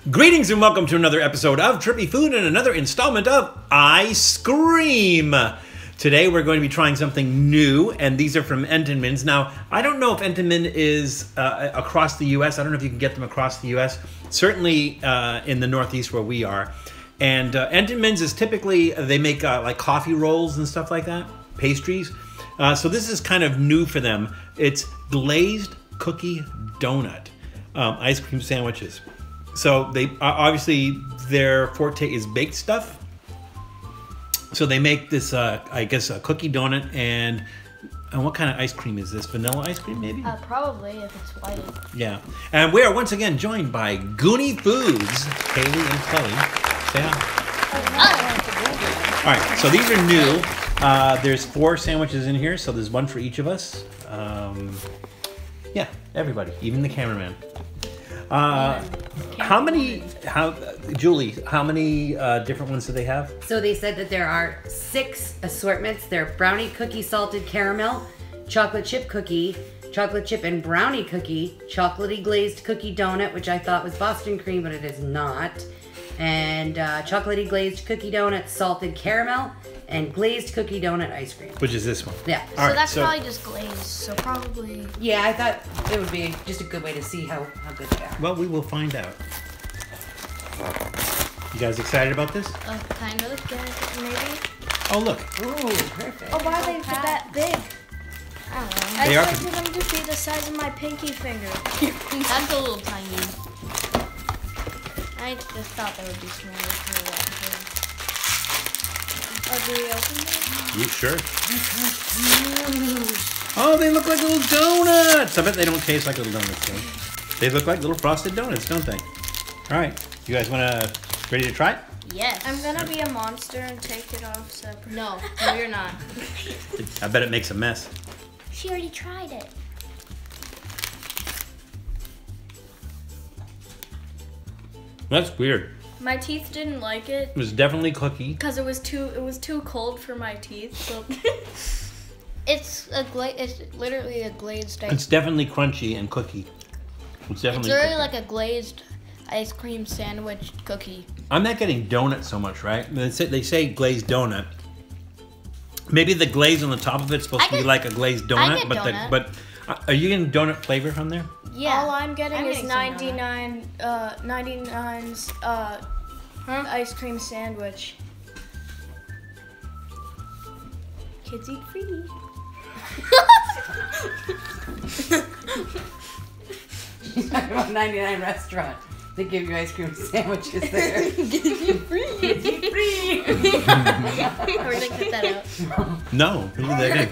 Greetings and welcome to another episode of Trippy Food and another installment of Ice Cream. Today we're going to be trying something new, and these are from Entenmann's. Now, I don't know if Entenmann is across the U.S. I don't know if you can get them across the U.S. Certainly in the Northeast where we are. And Entenmann's is typically, they make like coffee rolls and stuff like that, pastries. So this is kind of new for them. It's glazed cookie donut ice cream sandwiches. So they obviously their forte is baked stuff. So they make this, I guess, a cookie donut and what kind of ice cream is this? Vanilla ice cream, maybe? Probably, if it's white. Yeah. And we are once again joined by Goonie Foods, Hailey and Chloe. Say hi. All right. So these are new. There's 4 sandwiches in here, so there's one for each of us. Yeah, everybody, even the cameraman. Julie, how many different ones do they have? So they said that there are 6 assortments. They're brownie cookie salted caramel, chocolate chip cookie, chocolate chip and brownie cookie, chocolatey glazed cookie donut, which I thought was Boston cream, but it is not, and chocolatey glazed cookie donut, salted caramel, and glazed cookie donut ice cream. Which is this one? Yeah. So that's probably just glazed, so probably... Yeah, I thought it would be just a good way to see how good they are. Well, we will find out. You guys excited about this? Kind of, maybe. Oh, look. Ooh, perfect. Oh, why are they that big? I don't know. They I are expected them to be the size of my pinky finger. That's a little tiny. I just thought they would be smaller for that. Oh, do we open them? You sure? Oh, they look like little donuts. I bet they don't taste like little donuts, though. They look like little frosted donuts, don't they? All right. You guys ready to try it? Yes. I'm gonna be a monster and take it off separate. No, you're not. I bet it makes a mess. She already tried it. That's weird. My teeth didn't like it It was definitely cookie. because it was too cold for my teeth. So It's literally a glazed ice. It's definitely crunchy and cookie. It's definitely It's really cookie. like a glazed ice cream sandwich cookie. I'm not getting donut so much, right? They say glazed donut. Maybe the glaze on the top of it's supposed to be like a glazed donut, get but donut. but are you getting donut flavor from there? Yeah. all I'm getting is some 99's ice cream sandwich. Kids eat free. She's talking about 99 restaurant. They give you ice cream sandwiches there. Give you free. Give you free. We're gonna cut that out. No, they didn't.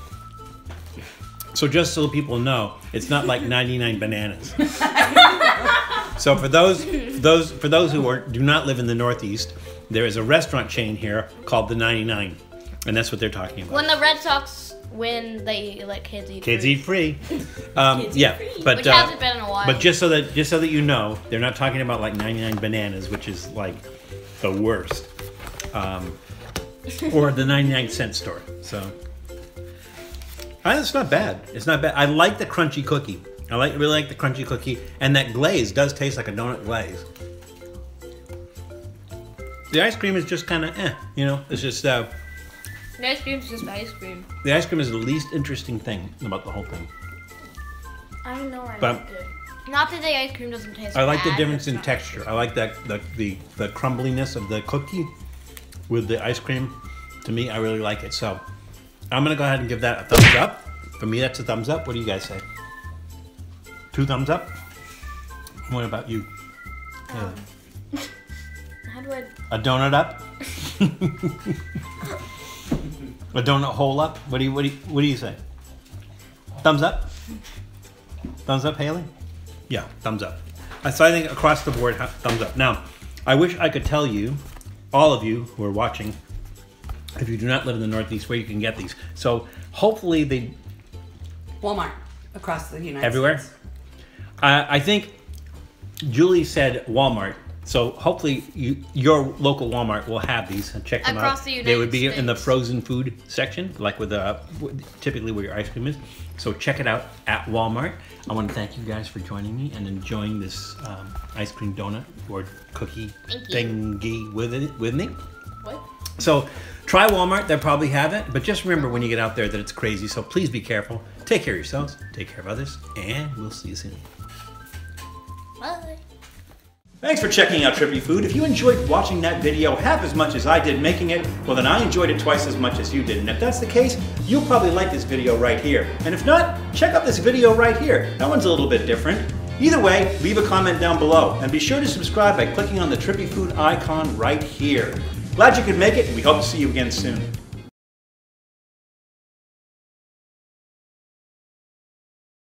So just so people know, it's not like 99 bananas. So for those who do not live in the Northeast, there is a restaurant chain here called the 99, and that's what they're talking about. When the Red Sox win, they let kids eat Kids free. eat free. Yeah, but Which hasn't been in a while. But just so that you know, they're not talking about like 99 bananas, which is like the worst, or the 99-cent store. So it's not bad. It's not bad. I like the crunchy cookie. I really like the crunchy cookie, and that glaze does taste like a donut glaze. The ice cream is just kind of you know. It's just The ice cream's just ice cream. the ice cream is the least interesting thing about the whole thing. I don't know. I But- liked it. Not that the ice cream doesn't taste I like the bad, difference it's in not texture. I like that the crumbliness of the cookie with the ice cream. To me, I really like it. So I'm gonna go ahead and give that a thumbs up. For me, that's a thumbs up. What do you guys say? 2 thumbs up? What about you? How do I? A donut up? A donut hole up? What do you say? Thumbs up? Thumbs up, Hailey? Yeah, thumbs up. So I think across the board, thumbs up. Now, I wish I could tell you, all of you who are watching, if you do not live in the Northeast, where you can get these. So hopefully they... Walmart across the United Everywhere? States. I think Julie said Walmart, So hopefully your local Walmart will have these and check them Across out. the They would be United in the States. frozen food section, like with typically where your ice cream is. So check it out at Walmart. I want to thank you guys for joining me and enjoying this ice cream donut or cookie thingy with me. What? So try Walmart, they'll probably have it, but just remember when you get out there that it's crazy, so please be careful. Take care of yourselves, take care of others, and we'll see you soon. Bye. Thanks for checking out Trippy Food. If you enjoyed watching that video half as much as I did making it, well then I enjoyed it twice as much as you did. And if that's the case, you'll probably like this video right here. And if not, check out this video right here. That one's a little bit different. Either way, leave a comment down below. And be sure to subscribe by clicking on the Trippy Food icon right here. Glad you could make it, and we hope to see you again soon.